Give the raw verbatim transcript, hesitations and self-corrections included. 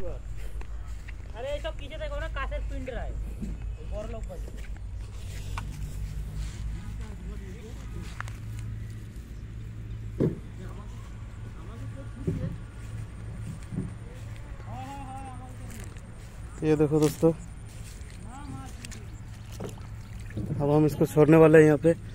अरे ये सब पीछे देखो ना कासेर पिंड रहा है बड़ लोग बचे। ये देखो दोस्तों, अब हम इसको छोड़ने वाले हैं यहाँ पे।